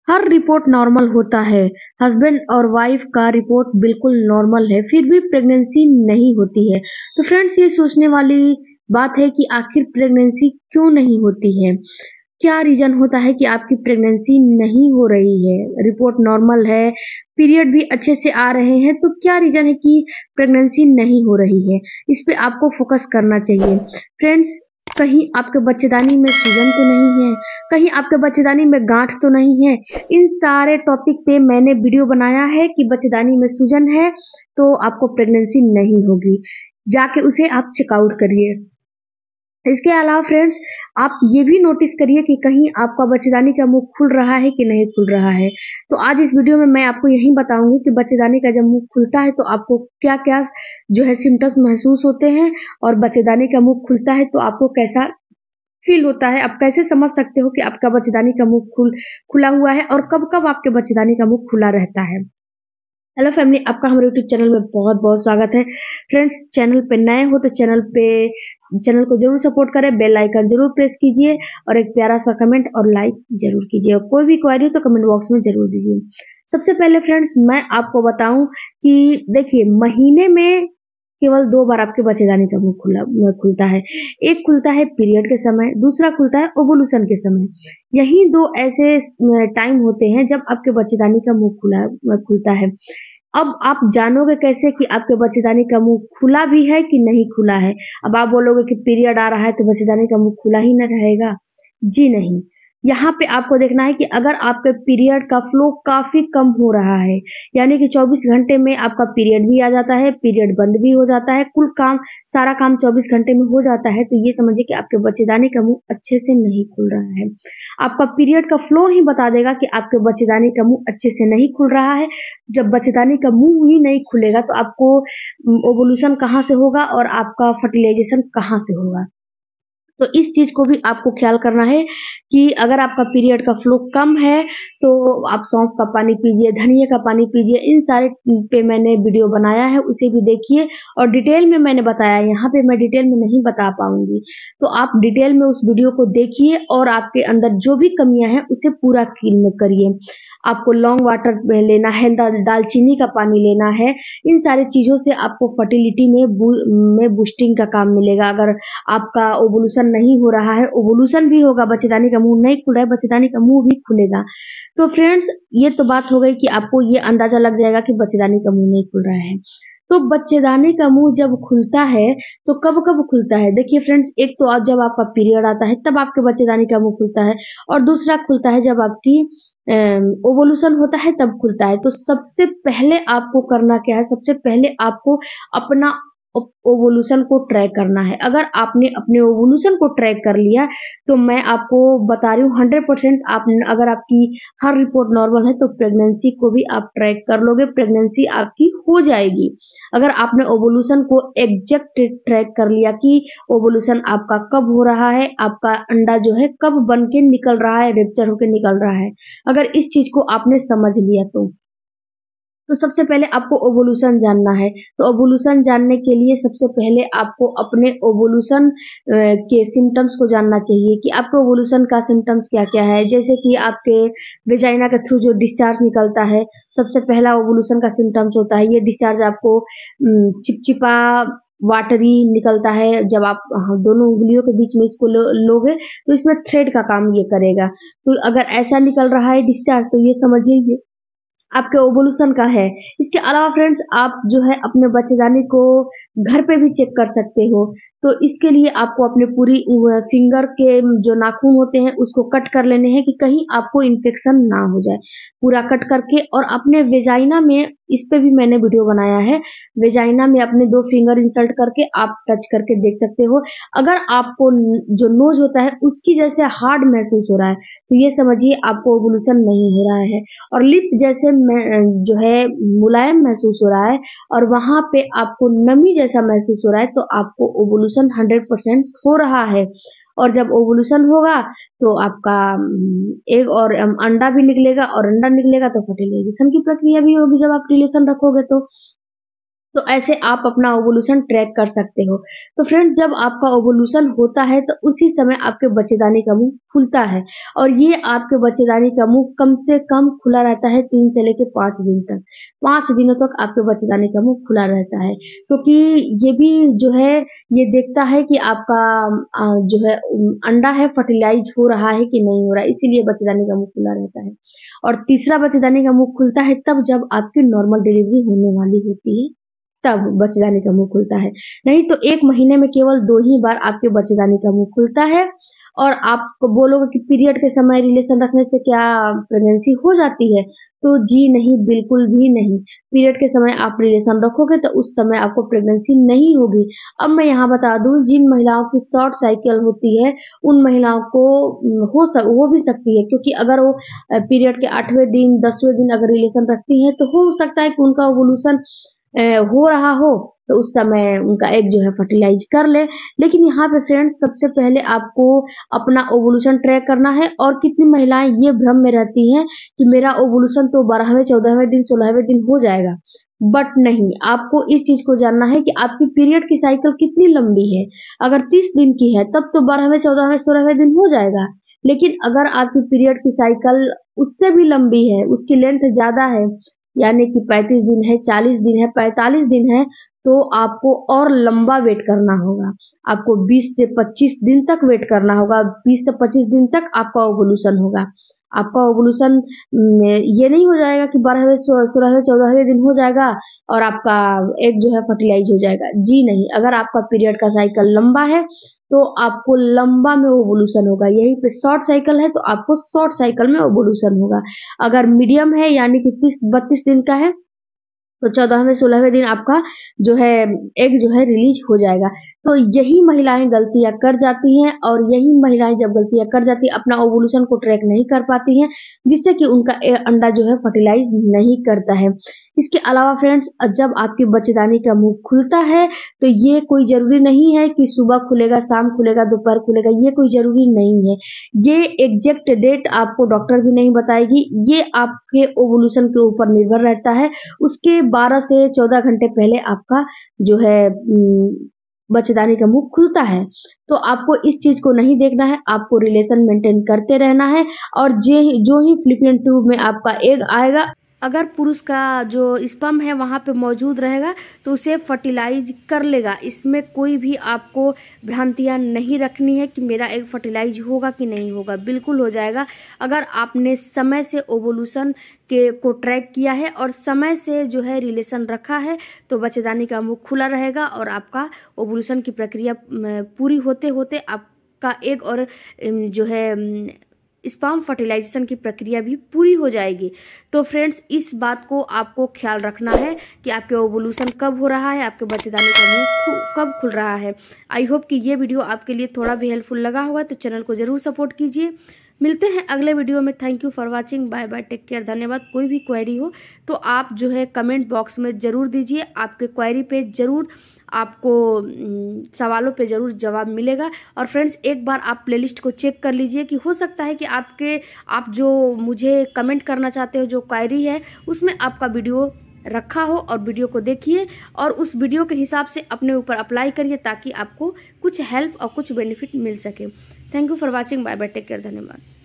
हर report normal होता है। Husband और वाइफ का रिपोर्ट बिल्कुल नॉर्मल है, फिर भी प्रेगनेंसी नहीं होती है। तो फ्रेंड्स, ये सोचने वाली बात है कि आखिर प्रेगनेंसी क्यों नहीं होती है? क्या रीज़न होता है कि आपकी प्रेगनेंसी नहीं हो रही है? रिपोर्ट नॉर्मल है, पीरियड भी अच्छे से आ रहे हैं, तो क्या रीज़न है कि प्रेगनेंसी नहीं हो रही है? इस पे आपको फोकस करना चाहिए। फ्रेंड्स, कहीं आपके बच्चेदानी में सूजन तो नहीं है? कहीं आपके बच्चेदानी में गांठ तो नहीं है? इन सारे टॉपिक पे मैंने वीडियो बनाया है कि बच्चेदानी में सूजन है तो आपको प्रेगनेंसी नहीं होगी। जाके उसे आप चेकआउट करिए। इसके अलावा फ्रेंड्स, आप ये भी नोटिस करिए कि कहीं आपका बच्चेदानी का मुंह खुल रहा है कि नहीं खुल रहा है। तो आज इस वीडियो में मैं आपको यही बताऊंगी कि बच्चेदानी का जब मुंह खुलता है तो आपको क्या क्या जो है सिम्टम्स महसूस होते हैं, और बच्चेदानी का मुंह खुलता है तो आपको कैसा फील होता है। आप कैसे समझ सकते हो कि आपका बच्चेदानी का मुंह खुला हुआ है, और कब कब आपके बच्चेदानी का मुंह खुला रहता है। हेलो फैमिली, आपका हमारे यूट्यूब चैनल में बहुत बहुत स्वागत है। फ्रेंड्स, चैनल पे नए हो तो चैनल को जरूर सपोर्ट करें, बेल आइकन जरूर प्रेस कीजिए, और एक प्यारा सा कमेंट और लाइक जरूर कीजिए, और कोई भी क्वेरी हो तो कमेंट बॉक्स में जरूर दीजिए। सबसे पहले फ्रेंड्स, मैं आपको बताऊं कि देखिए, महीने में केवल 2 बार आपके बच्चेदानी का मुंह खुलता है। एक खुलता है पीरियड के समय, दूसरा खुलता है ओवुलेशन के समय। यही दो ऐसे टाइम होते हैं जब आपके बच्चेदानी का मुंह खुलता है। अब आप जानोगे कैसे कि आपके बच्चेदानी का मुंह खुला भी है कि नहीं खुला है? अब आप बोलोगे कि पीरियड आ रहा है तो बच्चेदानी का मुंह खुला ही न रहेगा। जी नहीं। यहाँ पे आपको देखना है कि अगर आपके पीरियड का फ्लो काफी कम हो रहा है, यानी कि 24 घंटे में आपका पीरियड भी आ जाता है, पीरियड बंद भी हो जाता है, कुल काम सारा काम 24 घंटे में हो जाता है, तो ये समझिए कि आपके बच्चेदानी का मुंह अच्छे से नहीं खुल रहा है। आपका पीरियड का फ्लो ही बता देगा कि आपके बच्चेदानी का मुंह अच्छे से नहीं खुल रहा है। जब बच्चेदानी का मुंह ही नहीं खुलेगा तो आपको ओवुलेशन कहाँ से होगा और आपका फर्टिलाइजेशन कहाँ से होगा? तो इस चीज को भी आपको ख्याल करना है कि अगर आपका पीरियड का फ्लो कम है तो आप सौंफ का पानी पीजिए, धनिया का पानी पीजिए। इन सारे पे मैंने वीडियो बनाया है, उसे भी देखिए, और डिटेल में मैंने बताया। यहाँ पे मैं डिटेल में नहीं बता पाऊंगी, तो आप डिटेल में उस वीडियो को देखिए, और आपके अंदर जो भी कमियां हैं उसे पूरा करिए। आपको लौंग वाटर लेना है, दालचीनी का पानी लेना है। इन सारी चीजों से आपको फर्टिलिटी में बूस्टिंग का काम मिलेगा। अगर आपका ओवुलेशन नहीं हो रहा है, ओवुलेशन भी होगा, बच्चेदानी का मुंह नहीं खुल रहा है, बच्चेदानी का मुंह भी खुलेगा। तो फ्रेंड्स, ये तो बात हो गई कि आपको ये अंदाजा लग जाएगा कि बच्चेदानी का मुंह नहीं खुल रहा है। तो बच्चेदानी का मुंह जब खुलता है तो कब कब खुलता है? देखिए फ्रेंड्स, एक तो जब आपका पीरियड आता है तब आपके बच्चेदानी का मुंह खुलता है, और दूसरा खुलता है जब आपकी ओवुलेशन होता है तब खुलता है। तो सबसे पहले आपको करना क्या है? सबसे पहले आपको अपना ओवुलेशन को ट्रैक करना है। अगर आपने अपने ओवुलेशन को ट्रैक कर लिया तो मैं आपको बता रही हूँ 100%, आप अगर आपकी हर रिपोर्ट नॉर्मल है तो प्रेगनेंसी को भी आप ट्रैक कर लोगे, प्रेगनेंसी आपकी हो जाएगी। अगर आपने ओवुलेशन को एग्जैक्ट ट्रैक कर लिया कि ओवुलेशन आपका कब हो रहा है, आपका अंडा जो है कब बन के निकल रहा है, रेप्चर होके निकल रहा है, अगर इस चीज को आपने समझ लिया तो सबसे पहले आपको ओवुलेशन जानना है। तो ओवुलेशन जानने के लिए सबसे पहले आपको अपने ओवुलेशन के सिम्टम्स को जानना चाहिए कि आपके ओवुलेशन का सिम्टम्स क्या-क्या है। जैसे कि आपके वेजाइना के थ्रू जो डिस्चार्ज निकलता है, सबसे पहला ओवुलेशन का सिम्टम्स होता है। ये डिस्चार्ज आपको चिपचिपा वाटरी निकलता है। जब आप दोनों उंगलियों के बीच में इसको लोगे तो इसमें थ्रेड का काम ये करेगा। तो अगर ऐसा निकल रहा है डिस्चार्ज तो ये समझिए ये आपके ओवुलेशन का है। इसके अलावा फ्रेंड्स, आप जो है अपने बच्चेदानी को घर पे भी चेक कर सकते हो। तो इसके लिए आपको अपने पूरी फिंगर के जो नाखून होते हैं उसको कट कर लेने हैं कि कहीं आपको इन्फेक्शन ना हो जाए। पूरा कट करके, और अपने वेजाइना में, इस पे भी मैंने वीडियो बनाया है, वेजाइना में अपने 2 फिंगर इंसर्ट करके आप टच करके देख सकते हो। अगर आपको जो नोज होता है उसकी जैसे हार्ड महसूस हो रहा है तो ये समझिए आपको ओवुलेशन नहीं हो रहा है। और लिप जैसे जो है मुलायम महसूस हो रहा है, और वहां पे आपको नमी जैसा महसूस हो रहा है तो आपको ओवुलेशन 100% हो रहा है। और जब ओवुलेशन होगा तो आपका एग और अंडा भी निकलेगा, और अंडा निकलेगा तो फर्टिलाइजेशन की प्रक्रिया भी होगी जब आप रिलेशन रखोगे तो। तो ऐसे आप अपना ओवुलेशन ट्रैक कर सकते हो। तो फ्रेंड्स, जब आपका ओवुलेशन होता है तो उसी समय आपके बच्चेदानी का मुंह खुलता है, और ये आपके बच्चेदानी का मुंह कम से कम खुला रहता है 3 से लेके 5 दिन तक। 5 दिनों तक आपके बच्चेदानी का मुंह खुला रहता है, क्योंकि ये भी जो है ये देखता है कि आपका जो है अंडा है फर्टिलाइज हो रहा है कि नहीं हो रहा है, इसीलिए बच्चेदानी का मुंह खुला रहता है। और तीसरा बच्चेदानी का मुंह खुलता है तब जब आपकी नॉर्मल डिलीवरी होने वाली होती है, तब बच्चेदानी का मुंह खुलता है। नहीं तो 1 महीने में केवल 2 ही बार आपके बच्चेदानी का मुंह खुलता है। और आप बोलोगे कि पीरियड के समय रिलेशन रखने से क्या प्रेगनेंसी हो जाती है? तो जी नहीं, बिल्कुल भी नहीं। पीरियड के समय आप रिलेशन रखोगे तो उस समय आपको प्रेगनेंसी नहीं होगी। अब मैं यहाँ बता दूँ, जिन महिलाओं की शॉर्ट साइकिल होती है, उन महिलाओं को हो भी सकती है, क्योंकि अगर वो पीरियड के 8वें दिन, 10वें दिन अगर रिलेशन रखती हैं, तो हो सकता है कि उनका ओवुलेशन हो रहा हो, तो उस समय उनका एग जो है फर्टिलाइज कर ले। लेकिन यहाँ पे फ्रेंड्स, सबसे पहले आपको अपना ओवुलेशन ट्रैक करना है। और कितनी महिलाएं ये भ्रम में रहती हैं कि मेरा ओवुलेशन तो 12वें, 14वें दिन, 16वें दिन हो जाएगा, बट नहीं, आपको इस चीज को जानना है कि आपकी पीरियड की साइकिल कितनी लंबी है। अगर 30 दिन की है तब तो 12वें, 14वें, 16वें दिन हो जाएगा। लेकिन अगर आपकी पीरियड की साइकिल उससे भी लंबी है, उसकी लेंथ ज्यादा है, यानी कि 35 दिन है, 40 दिन है, 45 दिन है, तो आपको और लंबा वेट करना होगा। आपको 20 से 25 दिन तक वेट करना होगा। 20 से 25 दिन तक आपका ओवुलेशन होगा। आपका ओवुलेशन ये नहीं हो जाएगा कि 12वें, 16वें, 14वें दिन हो जाएगा और आपका एग जो है फर्टिलाइज हो जाएगा। जी नहीं, अगर आपका पीरियड का साइकिल लंबा है तो आपको लंबा में ओवुलेशन होगा। यहीं पे शॉर्ट साइकिल है तो आपको शॉर्ट साइकिल में ओवुलेशन होगा। अगर मीडियम है, यानी कि 30-32 दिन का है, तो 14वें, 16वें दिन आपका जो है एग जो है रिलीज हो जाएगा। तो यही महिलाएं गलतियां कर जाती हैं, और यही महिलाएं जब गलतियां कर जाती हैं, अपना ओवुलेशन को ट्रैक नहीं कर पाती हैं, जिससे कि उनका अंडा जो है फर्टिलाइज नहीं करता है। इसके अलावा फ्रेंड्स, जब आपकी बच्चेदानी का मुंह खुलता है तो ये कोई जरूरी नहीं है कि सुबह खुलेगा, शाम खुलेगा, दोपहर खुलेगा, ये कोई जरूरी नहीं है। ये एग्जैक्ट डेट आपको डॉक्टर भी नहीं बताएगी, ये आपके ओवुलेशन के ऊपर निर्भर रहता है। उसके 12 से 14 घंटे पहले आपका जो है बच्चेदानी का मुंह खुलता है। तो आपको इस चीज को नहीं देखना है, आपको रिलेशन मेंटेन करते रहना है। और जो ही फ्लिपियन ट्यूब में आपका एग आएगा, अगर पुरुष का जो स्पर्म है वहाँ पे मौजूद रहेगा तो उसे फर्टिलाइज कर लेगा। इसमें कोई भी आपको भ्रांतियाँ नहीं रखनी है कि मेरा एग फर्टिलाइज होगा कि नहीं होगा, बिल्कुल हो जाएगा। अगर आपने समय से ओवुलेशन को ट्रैक किया है और समय से जो है रिलेशन रखा है, तो बच्चेदानी का मुंह खुला रहेगा और आपका ओवुलेशन की प्रक्रिया पूरी होते होते आपका एग और जो है स्पर्म फर्टिलाइजेशन की प्रक्रिया भी पूरी हो जाएगी। तो फ्रेंड्स, इस बात को आपको ख्याल रखना है कि आपके ओवुलेशन कब हो रहा है, आपके बच्चेदानी का मुंह कब खुल रहा है। आई होप कि ये वीडियो आपके लिए थोड़ा भी हेल्पफुल लगा होगा, तो चैनल को जरूर सपोर्ट कीजिए। मिलते हैं अगले वीडियो में। Thank you for watching. Bye bye, take care, धन्यवाद। कोई भी क्वेरी हो तो आप जो है कमेंट बॉक्स में जरूर दीजिए। आपके क्वेरी पे जरूर आपको सवालों पे जरूर जवाब मिलेगा। और फ्रेंड्स, एक बार आप प्लेलिस्ट को चेक कर लीजिए कि हो सकता है कि आप जो मुझे कमेंट करना चाहते हो, जो क्वेरी है, उसमें आपका वीडियो रखा हो। और वीडियो को देखिए और उस वीडियो के हिसाब से अपने ऊपर अप्लाई करिए, ताकि आपको कुछ हेल्प और कुछ बेनिफिट मिल सके। Thank you for watching. Bye bye, take care, धन्यवाद।